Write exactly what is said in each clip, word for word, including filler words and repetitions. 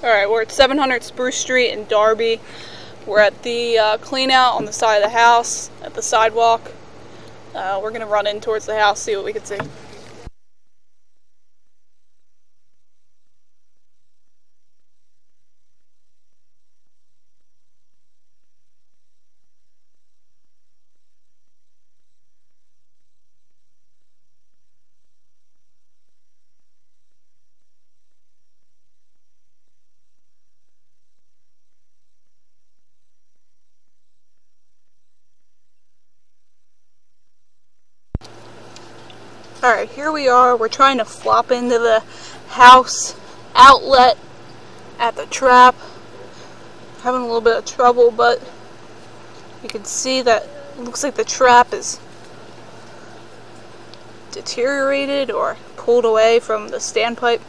Alright, we're at seven hundred Spruce Street in Darby. We're at the uh, clean out on the side of the house, at the sidewalk. Uh, we're going to run in towards the house, see what we can see. Alright, here we are. We're trying to flop into the house outlet at the trap. Having a little bit of trouble, but you can see that it looks like the trap is deteriorated or pulled away from the standpipe.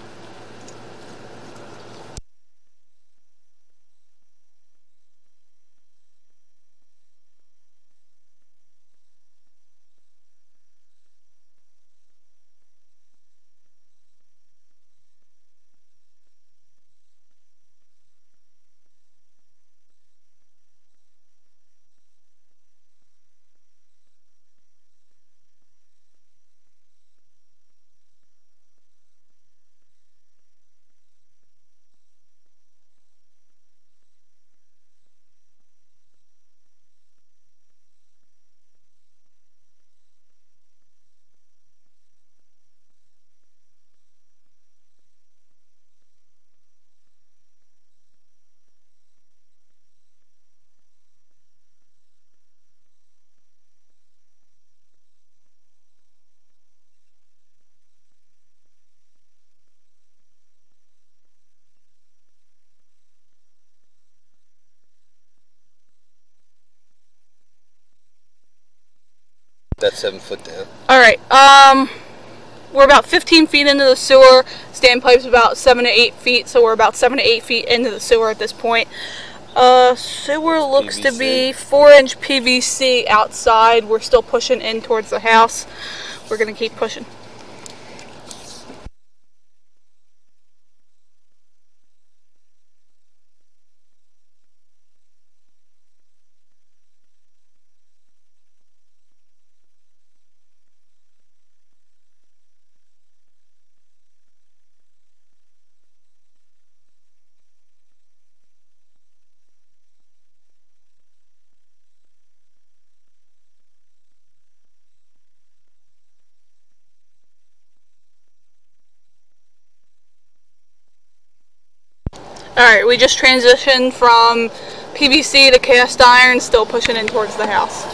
That's seven foot down. Alright, um, we're about fifteen feet into the sewer. Standpipe's about seven to eight feet, so we're about seven to eight feet into the sewer at this point. Uh, sewer looks to be four inch P V C outside. We're still pushing in towards the house. We're gonna keep pushing. Alright, we just transitioned from P V C to cast iron, still pushing in towards the house.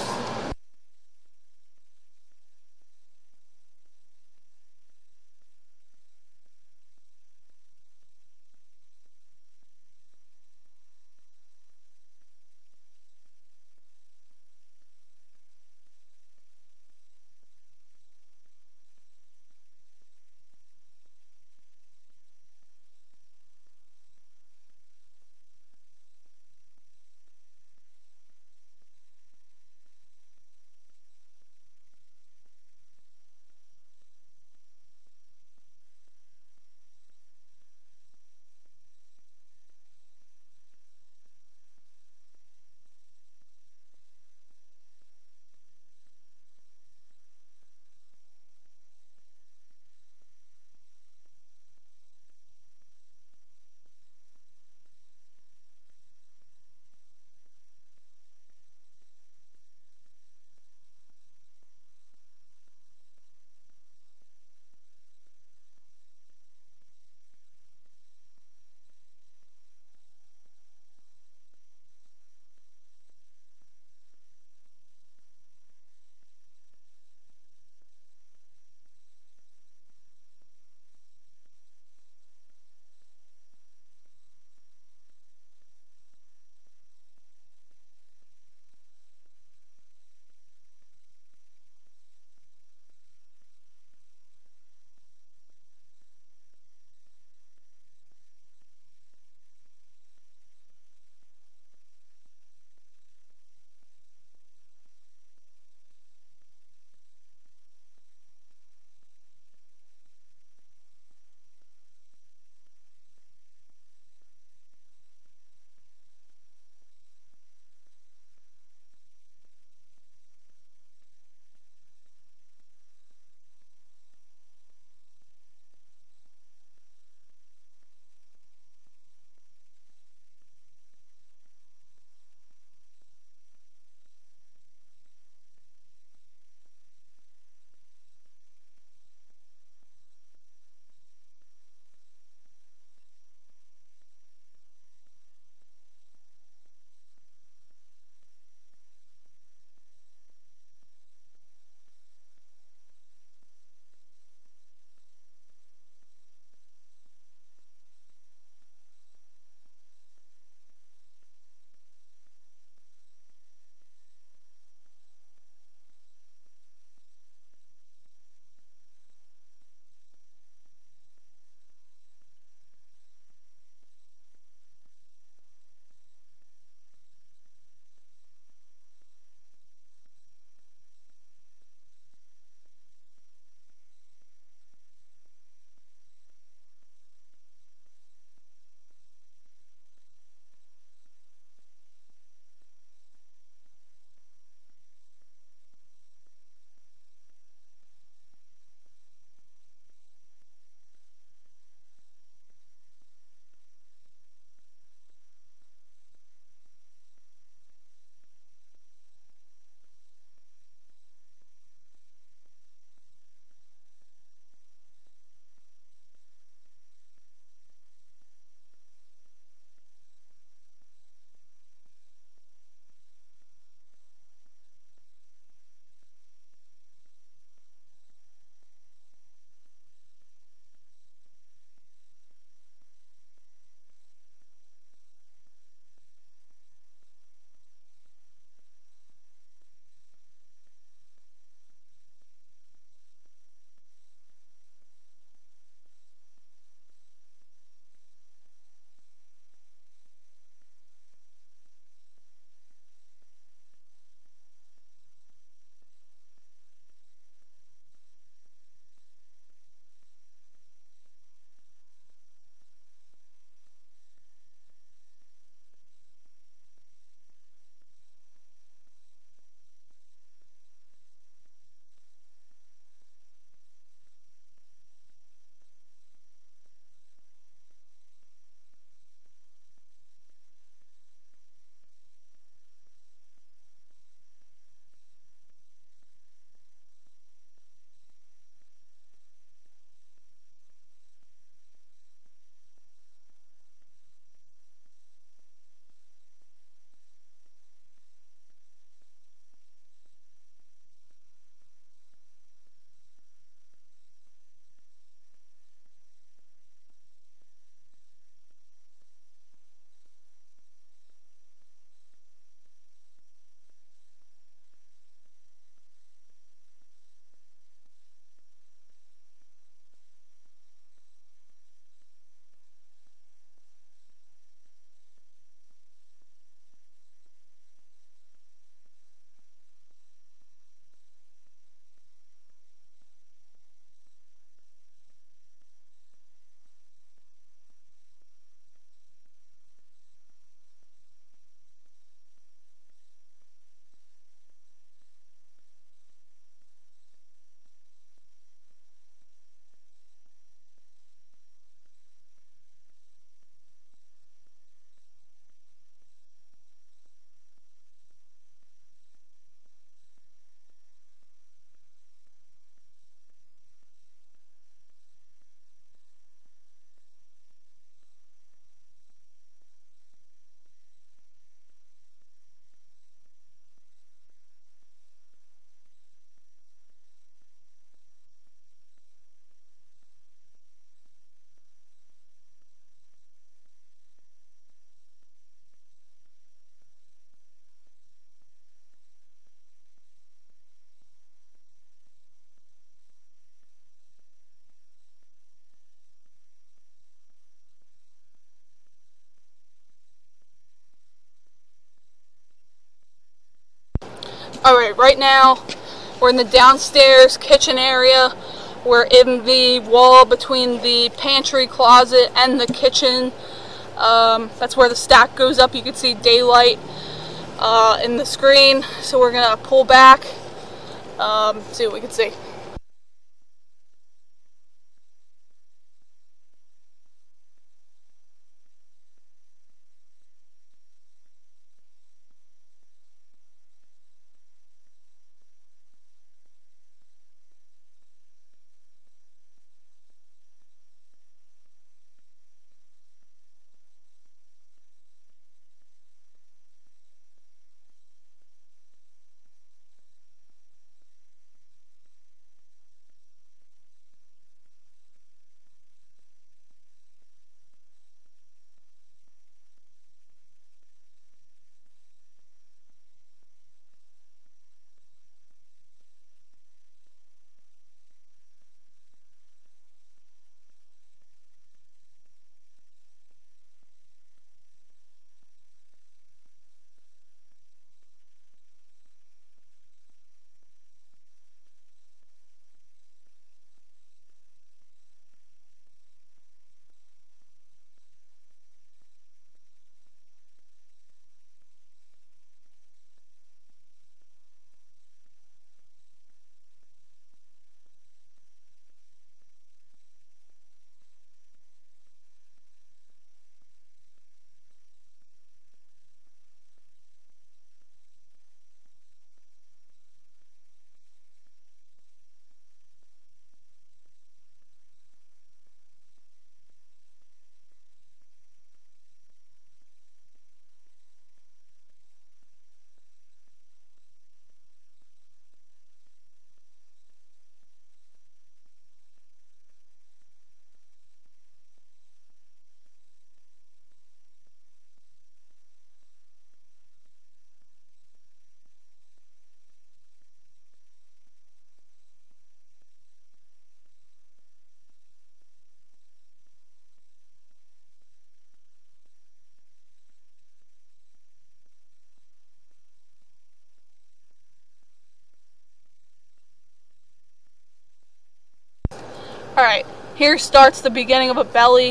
Alright, right now we're in the downstairs kitchen area. We're in the wall between the pantry closet and the kitchen. Um, that's where the stack goes up. You can see daylight uh, in the screen. So we're going to pull back, um, see what we can see. Alright, here starts the beginning of a belly.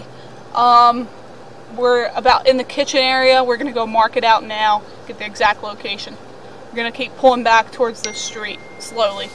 Um, we're about in the kitchen area. We're going to go mark it out now, get the exact location. We're going to keep pulling back towards the street slowly.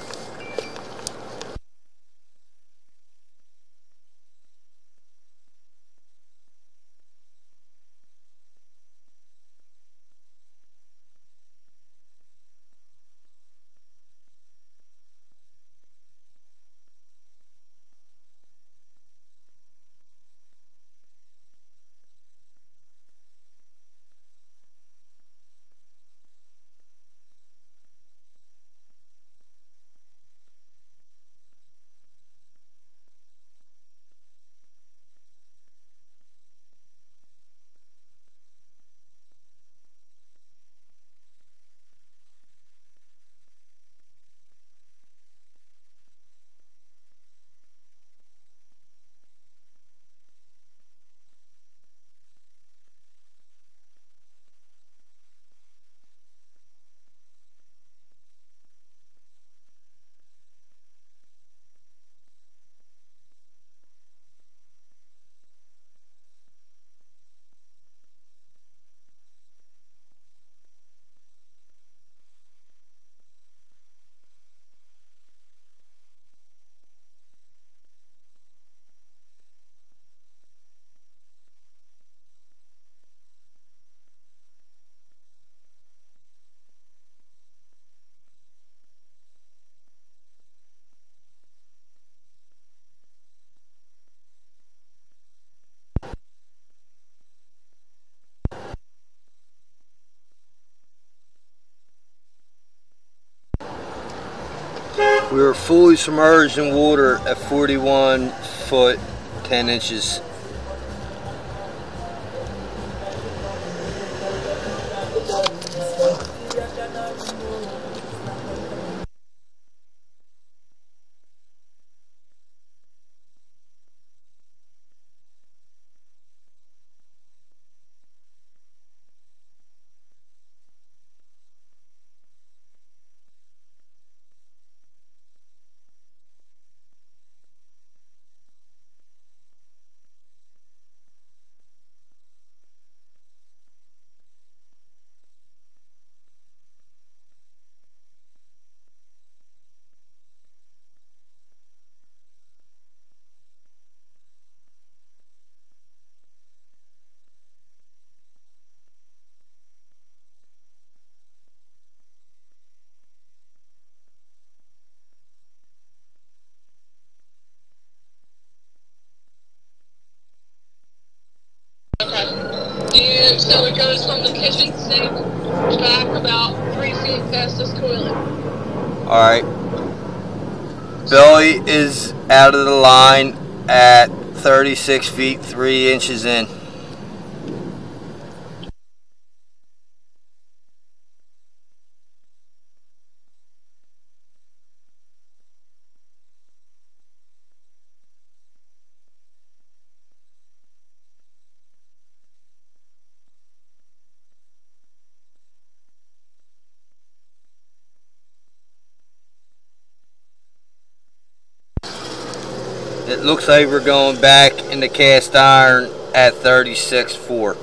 We were fully submerged in water at forty-one foot ten inches. So it goes from the kitchen sink back about three feet past this toilet. Alright. Belly is out of the line at thirty-six feet three inches in. It looks like we're going back in the cast iron at thirty-six four.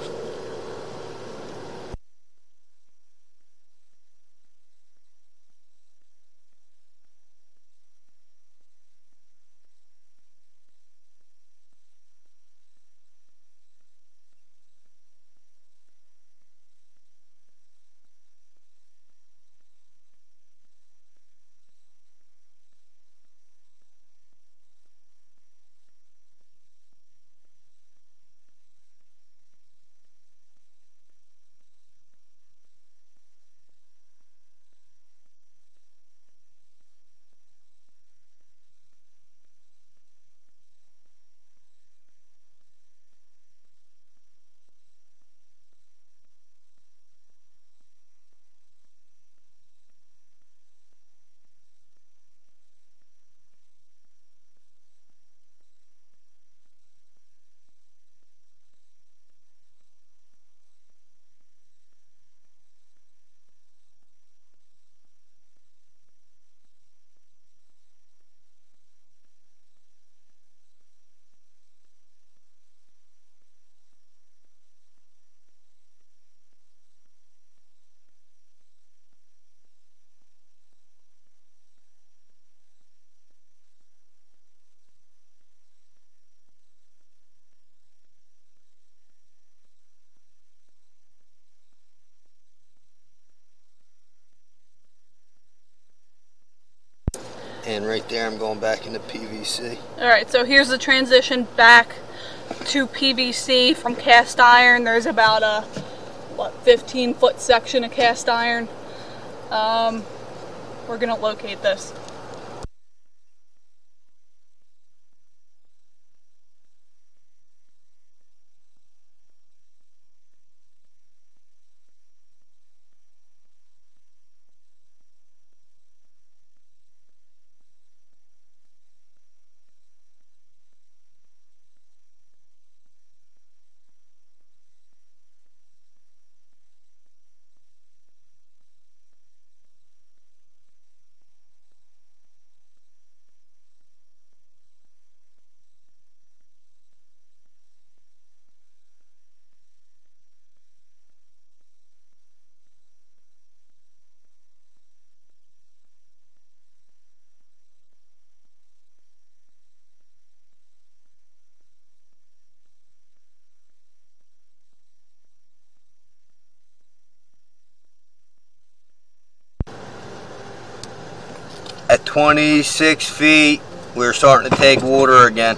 And right there I'm going back into P V C. Alright, so here's the transition back to P V C from cast iron. There's about a, what, fifteen foot section of cast iron. Um, we're going to locate this. At twenty-six feet, we're starting to take water again.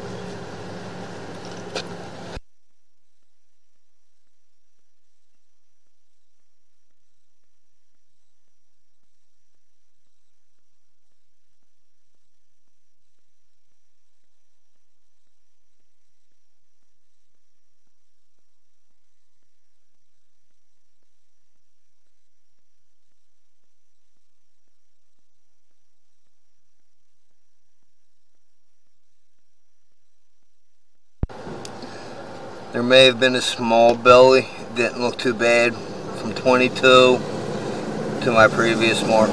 There may have been a small belly, didn't look too bad from twenty-two to my previous mark.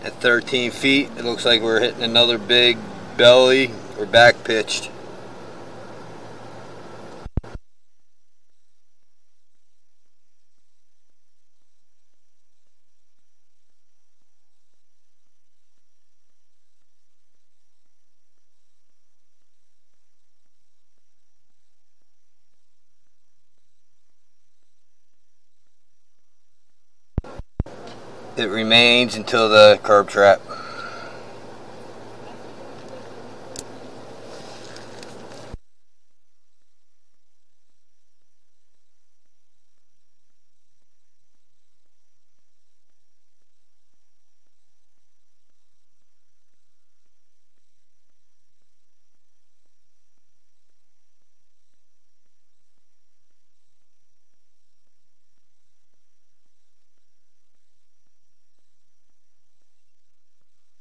At thirteen feet, it looks like we're hitting another big belly or back pitched. It remains until the curb trap.